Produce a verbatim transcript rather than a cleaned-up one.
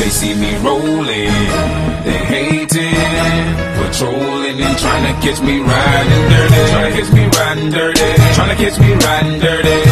they see me rolling, they hating, patrolling and trying to catch me riding dirty, trying to catch me riding dirty, trying to catch me riding dirty.